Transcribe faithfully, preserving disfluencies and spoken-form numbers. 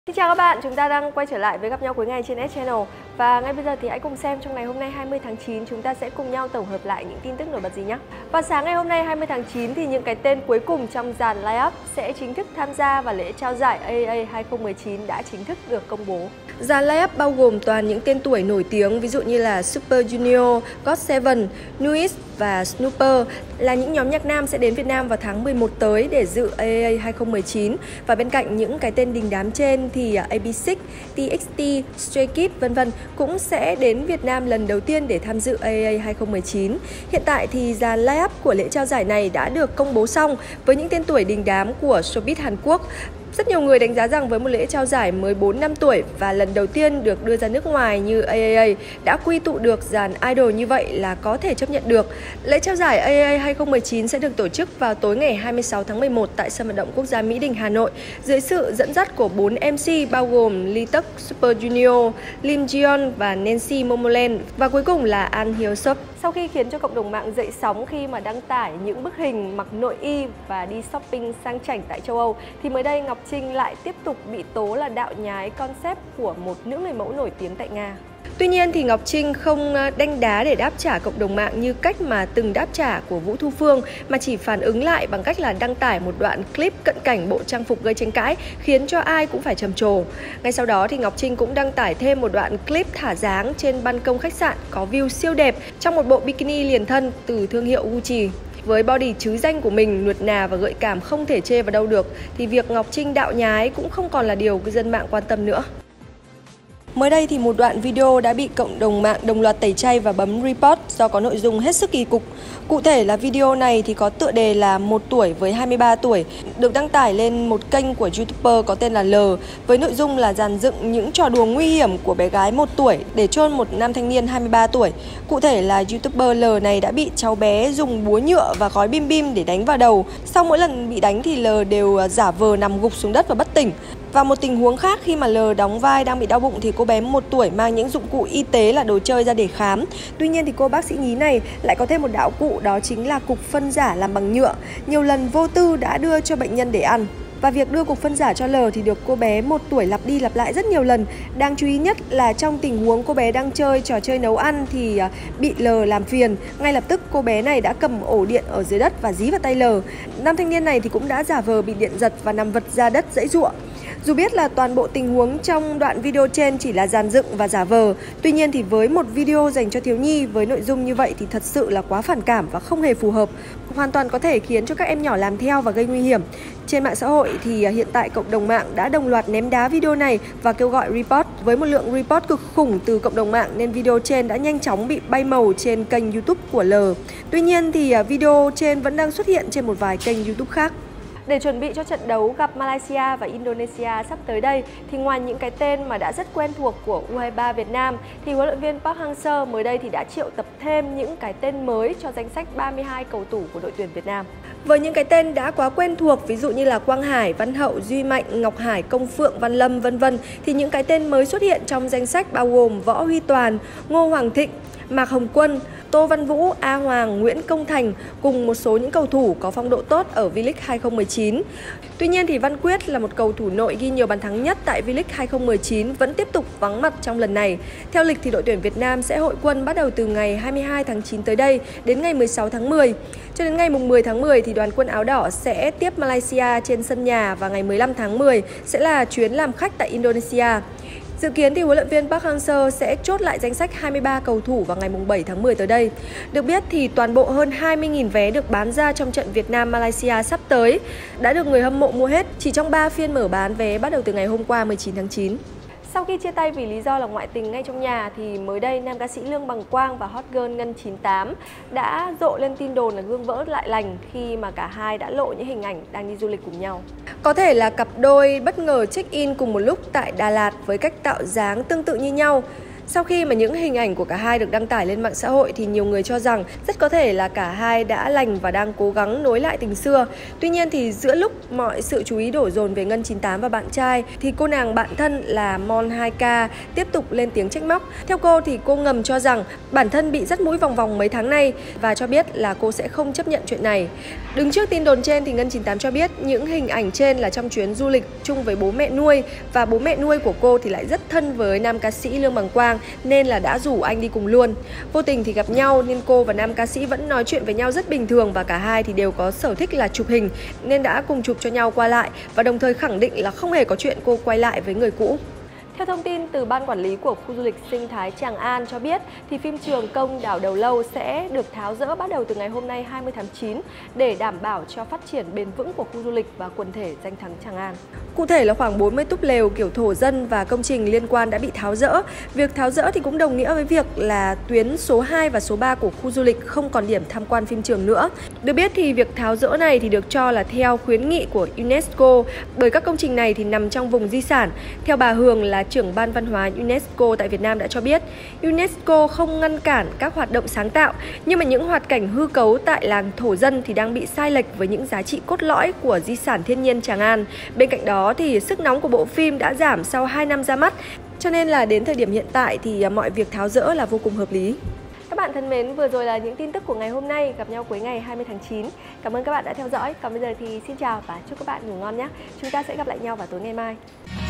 Xin chào các bạn, chúng ta đang quay trở lại với Gặp nhau cuối ngày trên S Channel. Và ngay bây giờ thì hãy cùng xem trong ngày hôm nay hai mươi tháng chín chúng ta sẽ cùng nhau tổng hợp lại những tin tức nổi bật gì nhé. Vào sáng ngày hôm nay hai mươi tháng chín thì những cái tên cuối cùng trong dàn line-up sẽ chính thức tham gia vào lễ trao giải A A A hai không một chín đã chính thức được công bố. Dàn line-up bao gồm toàn những tên tuổi nổi tiếng, ví dụ như là Super Junior, God Seven, Nuis và Snooper là những nhóm nhạc nam sẽ đến Việt Nam vào tháng mười một tới để dự A A A hai không một chín. Và bên cạnh những cái tên đình đám trên thì A B sáu, T X T, Stray Kids vân vân cũng sẽ đến Việt Nam lần đầu tiên để tham dự A A A hai không một chín. Hiện tại thì dàn line-up của lễ trao giải này đã được công bố xong với những tên tuổi đình đám của showbiz Hàn Quốc. Rất nhiều người đánh giá rằng với một lễ trao giải mới bốn năm tuổi và lần đầu tiên được đưa ra nước ngoài như A A A đã quy tụ được dàn idol như vậy là có thể chấp nhận được. Lễ trao giải A A A hai không một chín sẽ được tổ chức vào tối ngày hai mươi sáu tháng mười một tại Sân vận động quốc gia Mỹ Đình, Hà Nội dưới sự dẫn dắt của bốn em xê bao gồm Lee Tuck, Super Junior, Lim Jeon và Nancy Momoland và cuối cùng là An Hyo Suk. Sau khi khiến cho cộng đồng mạng dậy sóng khi mà đăng tải những bức hình mặc nội y và đi shopping sang chảnh tại châu Âu thì mới đây Ngọc Trinh lại tiếp tục bị tố là đạo nhái concept của một nữ người mẫu nổi tiếng tại Nga. Tuy nhiên thì Ngọc Trinh không đanh đá để đáp trả cộng đồng mạng như cách mà từng đáp trả của Vũ Thu Phương, mà chỉ phản ứng lại bằng cách là đăng tải một đoạn clip cận cảnh bộ trang phục gây tranh cãi khiến cho ai cũng phải trầm trồ. Ngay sau đó thì Ngọc Trinh cũng đăng tải thêm một đoạn clip thả dáng trên ban công khách sạn có view siêu đẹp trong một bộ bikini liền thân từ thương hiệu Gucci. Với body trứ danh của mình, nuột nà và gợi cảm không thể chê vào đâu được thì việc Ngọc Trinh đạo nhái cũng không còn là điều cư dân mạng quan tâm nữa. Mới đây thì một đoạn video đã bị cộng đồng mạng đồng loạt tẩy chay và bấm report do có nội dung hết sức kỳ cục. Cụ thể là video này thì có tựa đề là một tuổi với hai mươi ba tuổi, được đăng tải lên một kênh của YouTuber có tên là L với nội dung là dàn dựng những trò đùa nguy hiểm của bé gái một tuổi để chôn một nam thanh niên hai mươi ba tuổi. Cụ thể là YouTuber L này đã bị cháu bé dùng búa nhựa và gói bim bim để đánh vào đầu. Sau mỗi lần bị đánh thì L đều giả vờ nằm gục xuống đất và bất tỉnh. Và một tình huống khác khi mà L đóng vai đang bị đau bụng thì cô bé một tuổi mang những dụng cụ y tế là đồ chơi ra để khám. Tuy nhiên thì cô bác sĩ nhí này lại có thêm một đạo cụ, đó chính là cục phân giả làm bằng nhựa. Nhiều lần vô tư đã đưa cho bệnh nhân để ăn. Và việc đưa cục phân giả cho L thì được cô bé một tuổi lặp đi lặp lại rất nhiều lần. Đáng chú ý nhất là trong tình huống cô bé đang chơi trò chơi nấu ăn thì bị L làm phiền. Ngay lập tức cô bé này đã cầm ổ điện ở dưới đất và dí vào tay L. Nam thanh niên này thì cũng đã giả vờ bị điện giật và nằm vật ra đất giãy giụa. Dù biết là toàn bộ tình huống trong đoạn video trên chỉ là dàn dựng và giả vờ, tuy nhiên thì với một video dành cho thiếu nhi với nội dung như vậy thì thật sự là quá phản cảm và không hề phù hợp, hoàn toàn có thể khiến cho các em nhỏ làm theo và gây nguy hiểm. Trên mạng xã hội thì hiện tại cộng đồng mạng đã đồng loạt ném đá video này và kêu gọi report. Với một lượng report cực khủng từ cộng đồng mạng nên video trên đã nhanh chóng bị bay màu trên kênh YouTube của L. Tuy nhiên thì video trên vẫn đang xuất hiện trên một vài kênh YouTube khác. Để chuẩn bị cho trận đấu gặp Malaysia và Indonesia sắp tới đây thì ngoài những cái tên mà đã rất quen thuộc của U hai ba Việt Nam thì huấn luyện viên Park Hang-seo mới đây thì đã triệu tập thêm những cái tên mới cho danh sách ba mươi hai cầu thủ của đội tuyển Việt Nam. Với những cái tên đã quá quen thuộc, ví dụ như là Quang Hải, Văn Hậu, Duy Mạnh, Ngọc Hải, Công Phượng, Văn Lâm vân vân thì những cái tên mới xuất hiện trong danh sách bao gồm Võ Huy Toàn, Ngô Hoàng Thịnh, Mạc Hồng Quân, Tô Văn Vũ, A Hoàng, Nguyễn Công Thành cùng một số những cầu thủ có phong độ tốt ở V-League hai không một chín. Tuy nhiên thì Văn Quyết là một cầu thủ nội ghi nhiều bàn thắng nhất tại V-League hai không một chín vẫn tiếp tục vắng mặt trong lần này. Theo lịch thì đội tuyển Việt Nam sẽ hội quân bắt đầu từ ngày hai mươi hai tháng chín tới đây đến ngày mười sáu tháng mười. Cho đến ngày mười tháng mười thì đoàn quân áo đỏ sẽ tiếp Malaysia trên sân nhà và ngày mười lăm tháng mười sẽ là chuyến làm khách tại Indonesia. Dự kiến thì huấn luyện viên Park Hang-seo sẽ chốt lại danh sách hai mươi ba cầu thủ vào ngày bảy tháng mười tới đây. Được biết thì toàn bộ hơn hai mươi nghìn vé được bán ra trong trận Việt Nam-Malaysia sắp tới đã được người hâm mộ mua hết chỉ trong ba phiên mở bán vé bắt đầu từ ngày hôm qua mười chín tháng chín. Sau khi chia tay vì lý do là ngoại tình ngay trong nhà thì mới đây nam ca sĩ Lương Bằng Quang và hot girl Ngân chín tám đã rộ lên tin đồn là gương vỡ lại lành khi mà cả hai đã lộ những hình ảnh đang đi du lịch cùng nhau. Có thể là cặp đôi bất ngờ check-in cùng một lúc tại Đà Lạt với cách tạo dáng tương tự như nhau. Sau khi mà những hình ảnh của cả hai được đăng tải lên mạng xã hội thì nhiều người cho rằng rất có thể là cả hai đã lành và đang cố gắng nối lại tình xưa. Tuy nhiên thì giữa lúc mọi sự chú ý đổ dồn về Ngân chín tám và bạn trai thì cô nàng bạn thân là Mon hai K tiếp tục lên tiếng trách móc. Theo cô thì cô ngầm cho rằng bản thân bị dắt mũi vòng vòng mấy tháng nay và cho biết là cô sẽ không chấp nhận chuyện này. Đứng trước tin đồn trên thì Ngân chín tám cho biết những hình ảnh trên là trong chuyến du lịch chung với bố mẹ nuôi, và bố mẹ nuôi của cô thì lại rất thân với nam ca sĩ Lương Bằng Quang nên là đã rủ anh đi cùng luôn. Vô tình thì gặp nhau nên cô và nam ca sĩ vẫn nói chuyện với nhau rất bình thường, và cả hai thì đều có sở thích là chụp hình nên đã cùng chụp cho nhau qua lại, và đồng thời khẳng định là không hề có chuyện cô quay lại với người cũ. Theo thông tin từ Ban Quản lý của khu du lịch sinh thái Tràng An cho biết, thì phim trường công Đảo Đầu Lâu sẽ được tháo dỡ bắt đầu từ ngày hôm nay hai mươi tháng chín để đảm bảo cho phát triển bền vững của khu du lịch và quần thể danh thắng Tràng An. Cụ thể là khoảng bốn mươi túp lều kiểu thổ dân và công trình liên quan đã bị tháo dỡ. Việc tháo dỡ thì cũng đồng nghĩa với việc là tuyến số hai và số ba của khu du lịch không còn điểm tham quan phim trường nữa. Được biết thì việc tháo dỡ này thì được cho là theo khuyến nghị của UNESCO, bởi các công trình này thì nằm trong vùng di sản. Theo bà Hường là trưởng ban văn hóa UNESCO tại Việt Nam đã cho biết, UNESCO không ngăn cản các hoạt động sáng tạo, nhưng mà những hoạt cảnh hư cấu tại làng thổ dân thì đang bị sai lệch với những giá trị cốt lõi của di sản thiên nhiên Tràng An. Bên cạnh đó thì sức nóng của bộ phim đã giảm sau hai năm ra mắt, cho nên là đến thời điểm hiện tại thì mọi việc tháo dỡ là vô cùng hợp lý. Các bạn thân mến, vừa rồi là những tin tức của ngày hôm nay, gặp nhau cuối ngày hai mươi tháng chín. Cảm ơn các bạn đã theo dõi. Còn bây giờ thì xin chào và chúc các bạn ngủ ngon nhé. Chúng ta sẽ gặp lại nhau vào tối ngày mai.